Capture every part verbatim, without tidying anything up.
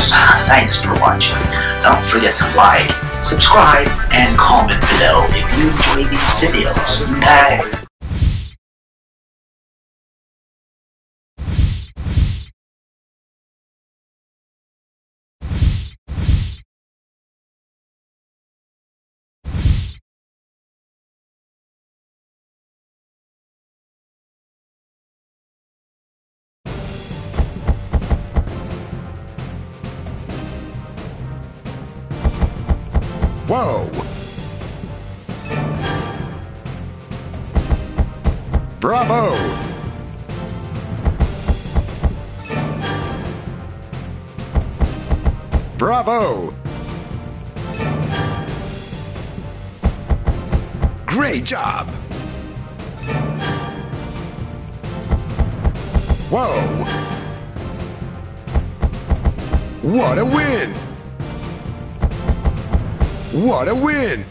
viewers, thanks for watching. Don't forget to like, subscribe, and comment below if you enjoy these videos. Tag. Whoa! Bravo! Bravo! Great job! Whoa! What a win! What a win!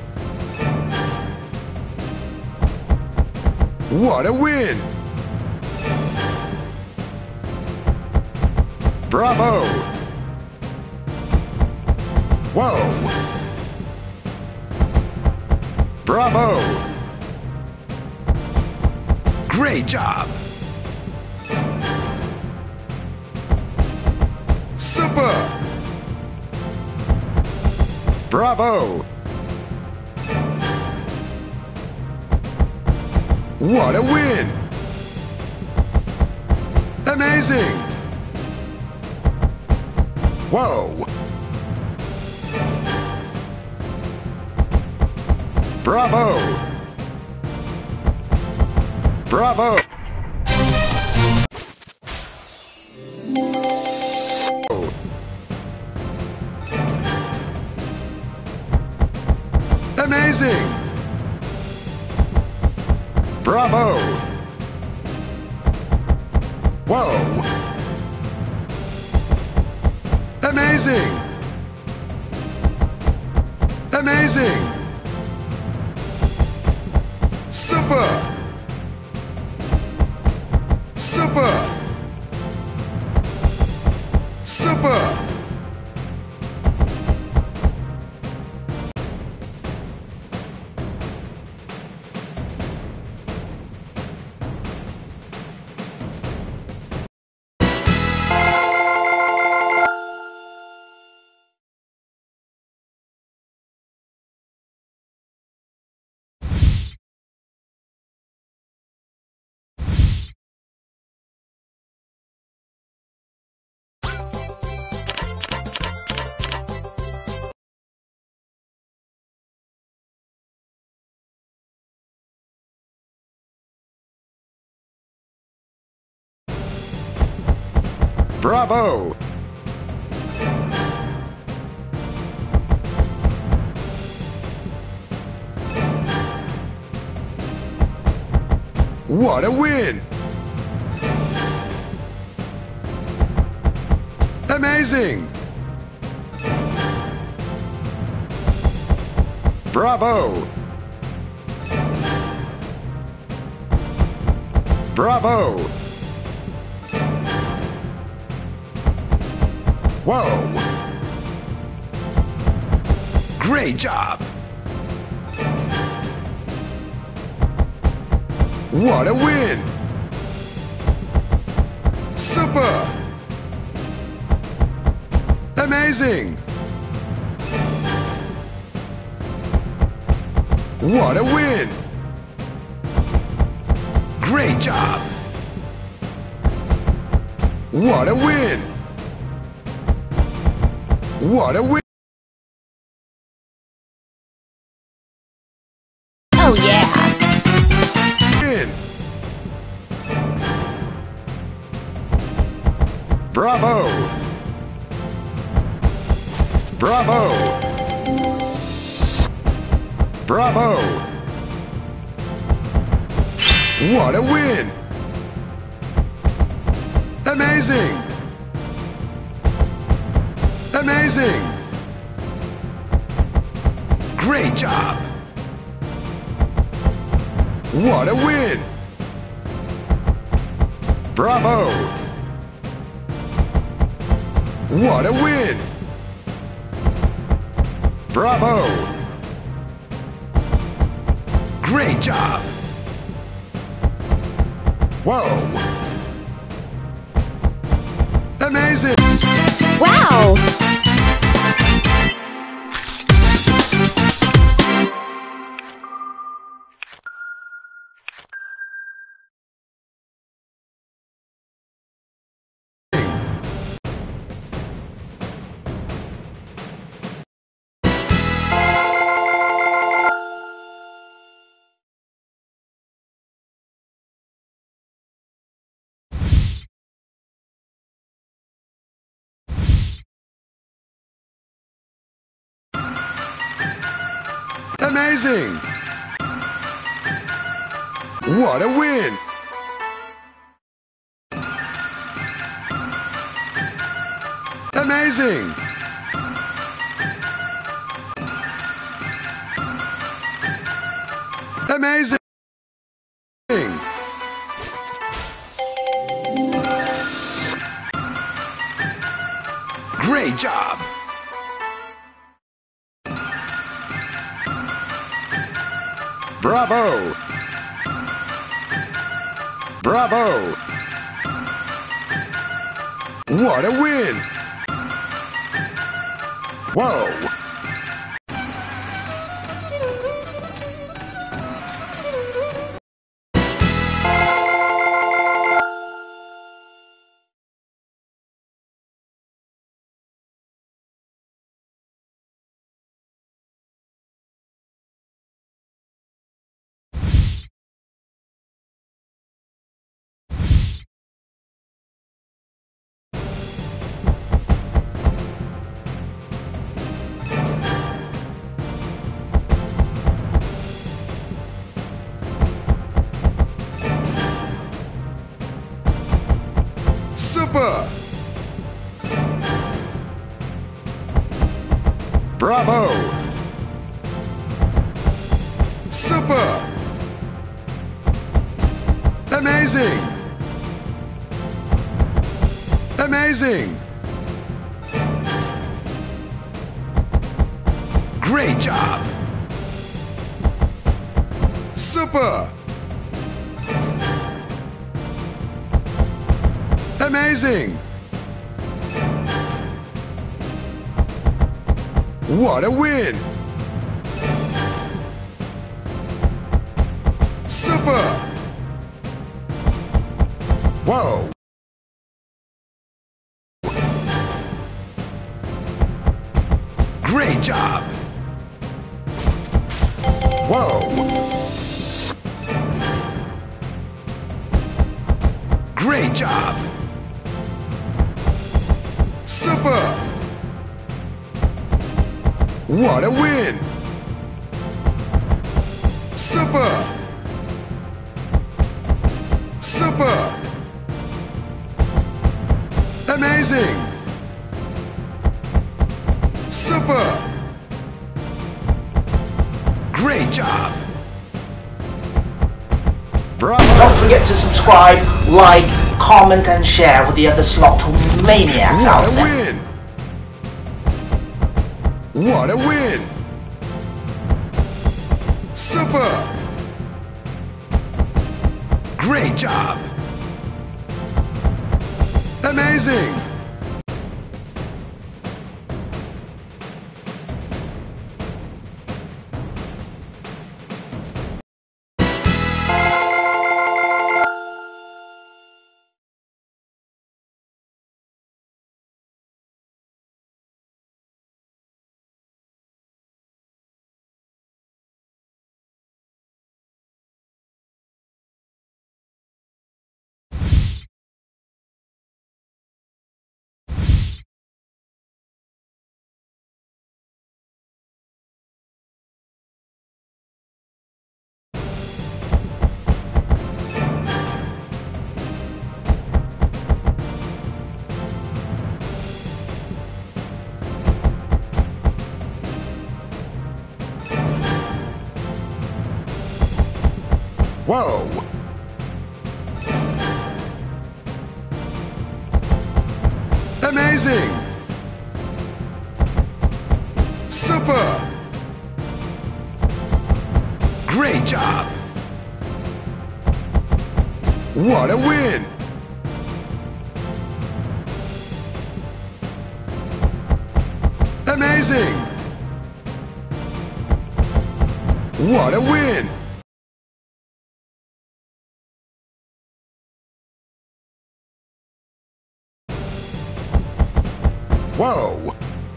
What a win! Bravo! Whoa! Bravo! Great job! Super! Bravo! What a win! Amazing! Whoa! Bravo! Bravo! Amazing! Bravo! Whoa! Amazing! Amazing! Super! Super! Super! Bravo! What a win! Amazing! Bravo! Bravo! Whoa! Great job! What a win! Super! Amazing! What a win! Great job! What a win! What a win! Oh yeah! Win! Bravo! Bravo! Bravo! What a win! Amazing! Amazing! Great job! What a win! Bravo! What a win! Bravo! Great job! Whoa! Amazing! Wow! Amazing! What a win! Amazing! Amazing! Great job! Bravo! Bravo! What a win! Whoa! Super! Bravo! Super! Amazing! Amazing! Great job! Super! Amazing! What a win! Super! Whoa! Great job! Whoa! Great job! Super! What a win! Super! Super! Amazing! Super! Great job! Bravo! Don't forget to subscribe, like, comment and share with the other slot maniacs out What a there. win! What a win! Super! Great job! Amazing! Whoa! Amazing! Great job! What a win! Amazing! What a win! Whoa!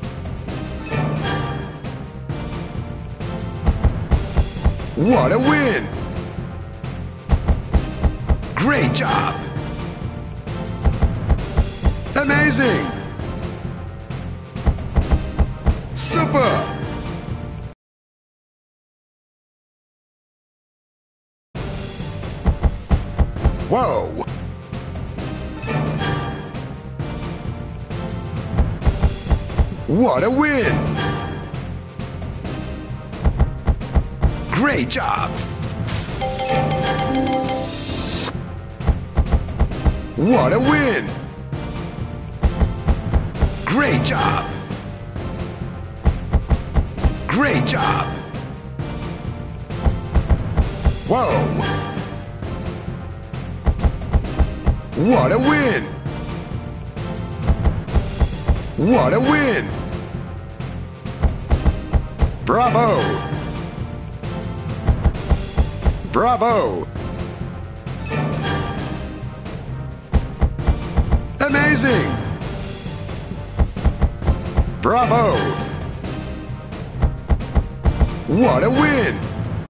What a win! Great job! Amazing! Super! Whoa! What a win! Great job! What a win! Great job! Great job! Whoa! What a win! What a win! Bravo! Bravo! Amazing! Bravo! What a win!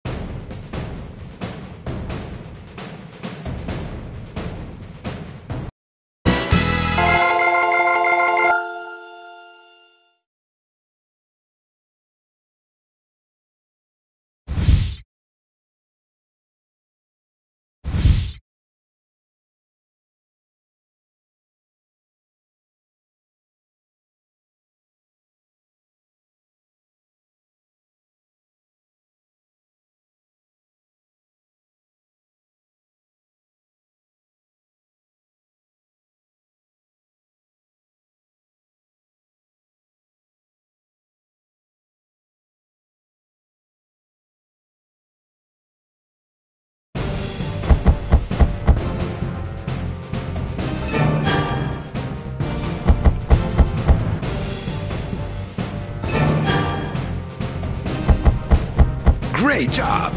Great job!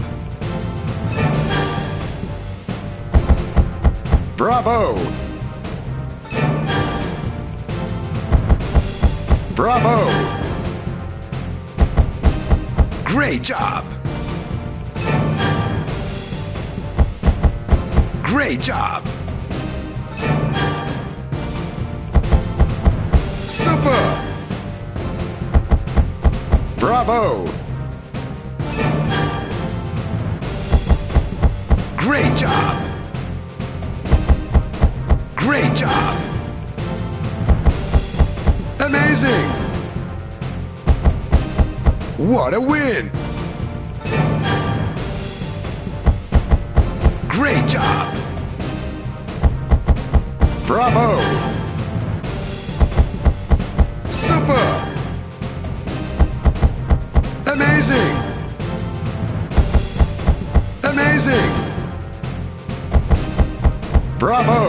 Bravo! Bravo! Great job! Great job! Super! Bravo! Great job! Great job! Amazing! What a win! Great job! Bravo! Super! Amazing! Amazing! Bravo!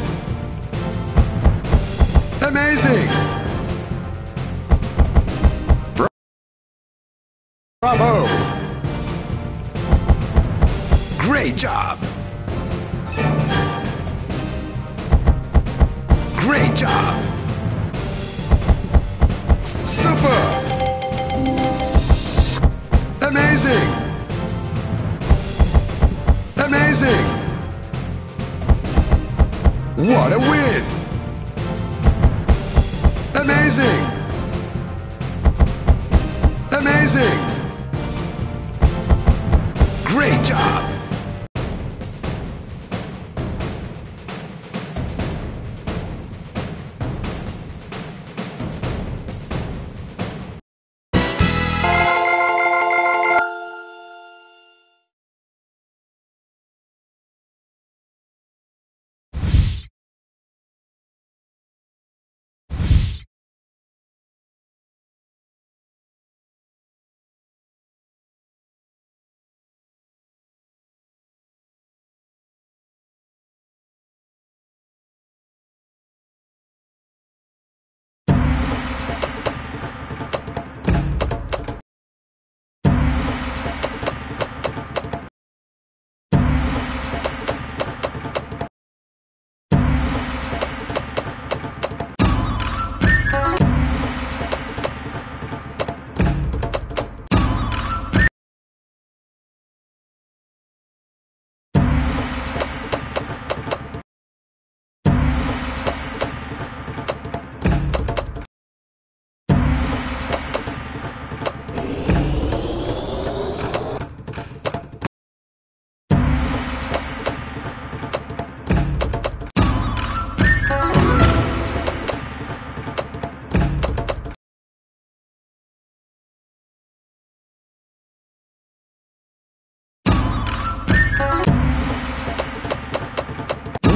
Amazing! Bra Bravo! Great job! Great job! Super! Amazing! Amazing! What a win! Amazing! Amazing! Great job!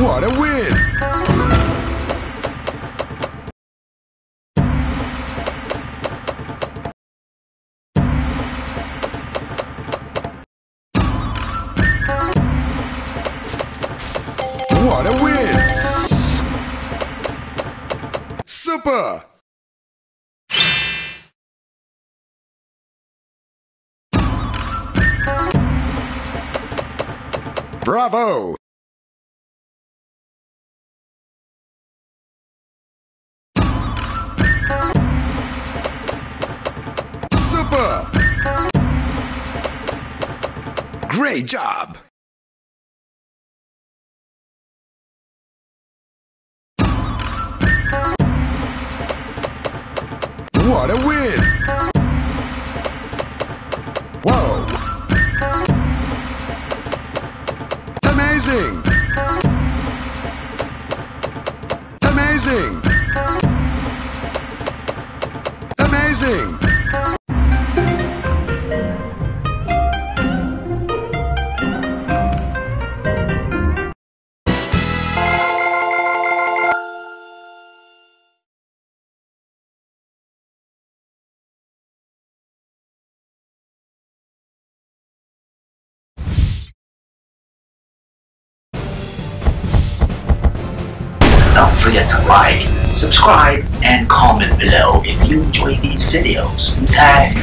What a win! What a win! Super! Bravo! Super! Great job! What a win! Whoa! Amazing! Amazing! Amazing! Don't forget to like, subscribe, and comment below if you enjoy these videos. Tag.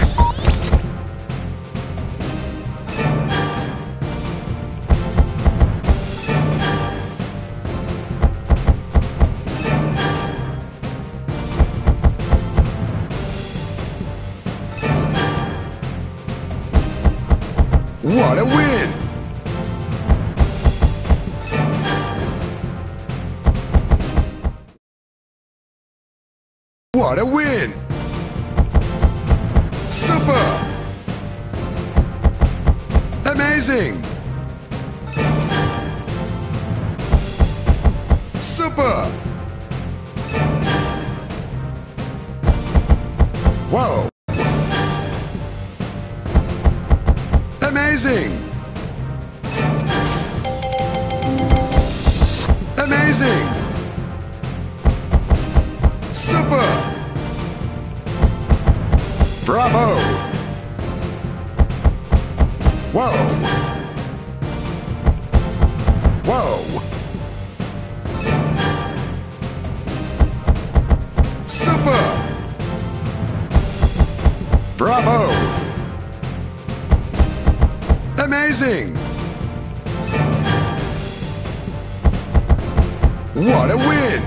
What a win! What a win! Super! Amazing! Super! Whoa! Amazing! Amazing! Super! Bravo! Whoa! Whoa! Super! Bravo! Amazing! What a win!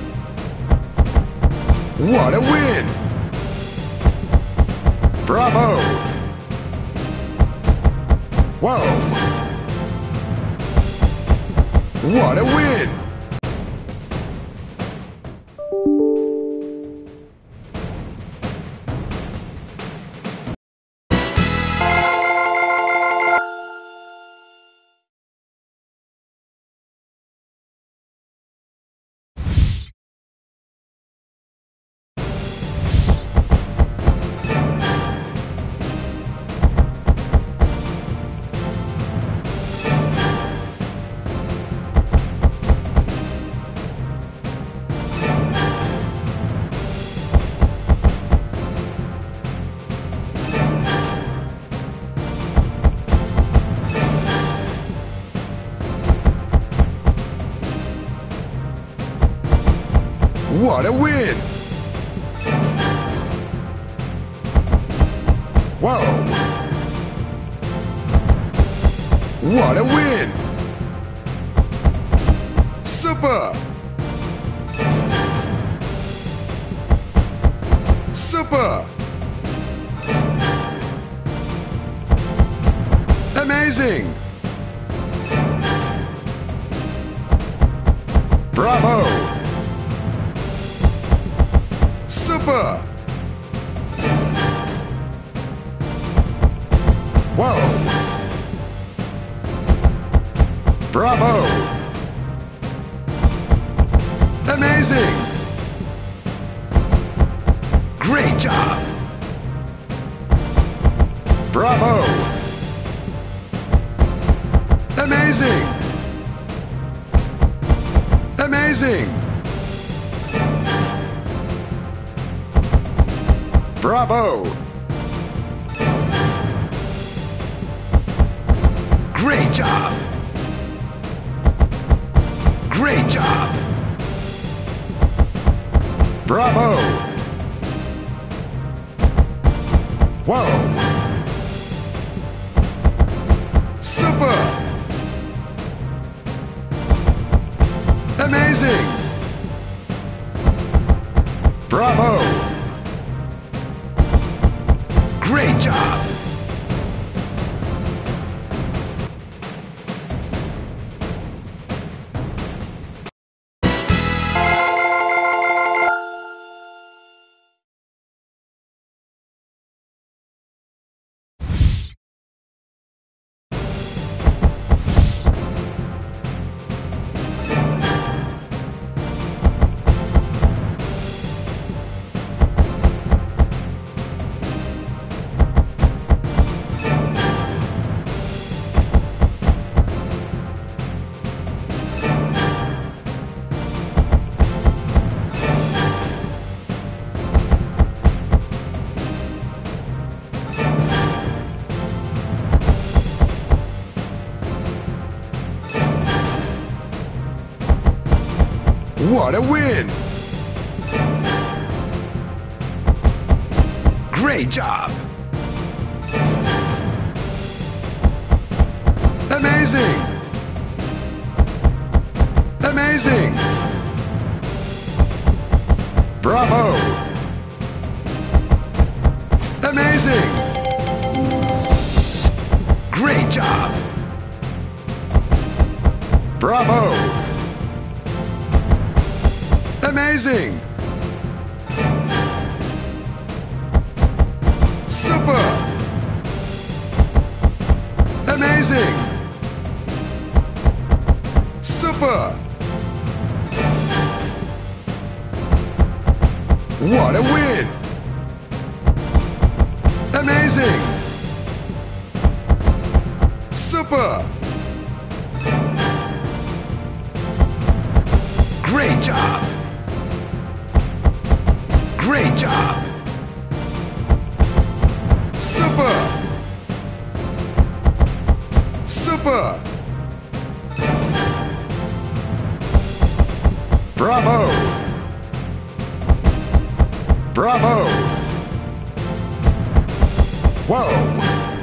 What a win! Bravo! Whoa! What a win! What a win! Whoa! What a win! Super! Super! Amazing! Bravo! Super! Whoa! Bravo! Amazing! Great job! Bravo! Amazing! Amazing! Bravo! Great job! Great job! Bravo! Whoa! Super! Amazing! Bravo! Great job! What a win! Great job! Amazing! Amazing! Bravo! Amazing! Great job! Bravo! Amazing! Super! Amazing! Super! What a win! Amazing! Super! Great job! Great job! Super! Super! Bravo! Bravo! Whoa!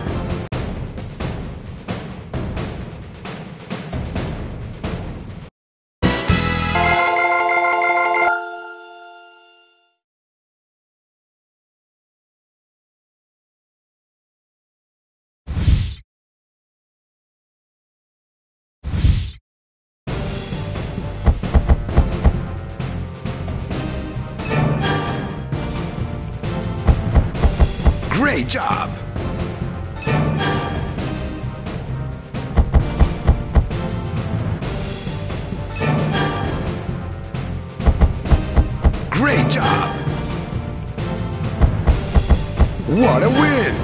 Great job! Great job! What a win!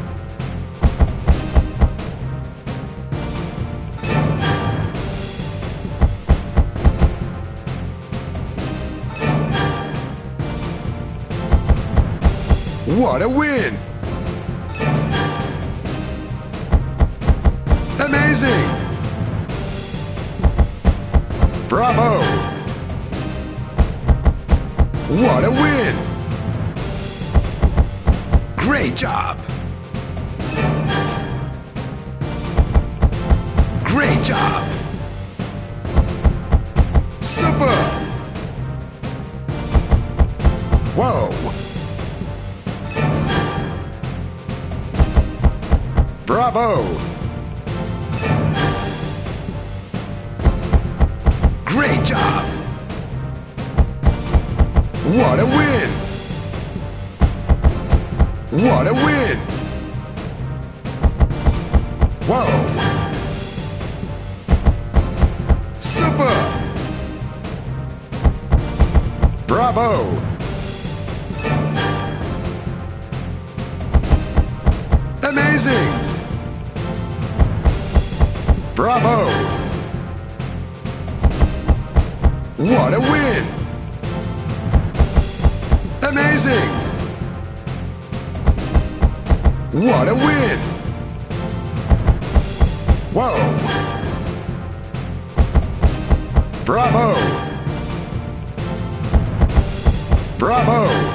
What a win! Amazing! Bravo! What a win! Great job! Great job! Super! Whoa! Bravo! Great job! What a win! What a win! Whoa! Super! Bravo! Amazing! Bravo! What a win! Amazing! What a win! Whoa! Bravo! Bravo!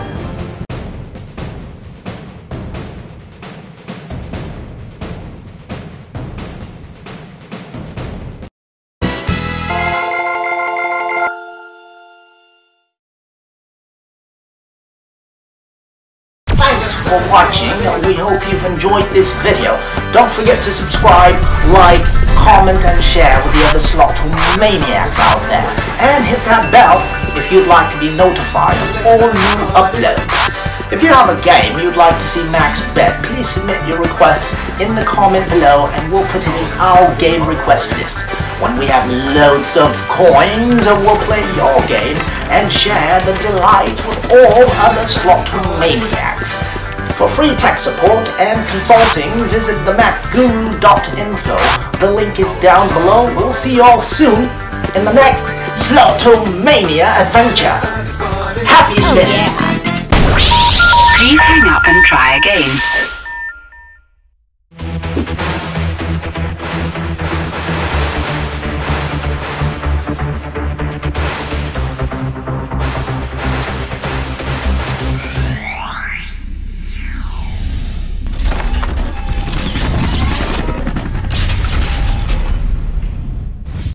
Thanks for watching, and we hope you've enjoyed this video. Don't forget to subscribe, like, comment and share with the other Slot Maniacs out there. And hit that bell if you'd like to be notified of all new uploads. If you have a game you'd like to see Max bet, please submit your request in the comment below and we'll put it in our game request list. When we have loads of coins, we'll play your game and share the delight with all other Slot Maniacs. For free tech support and consulting, visit the mac guru dot info. The link is down below. We'll see you all soon in the next Slotomania adventure. Happy spinning! Please hang up and try again.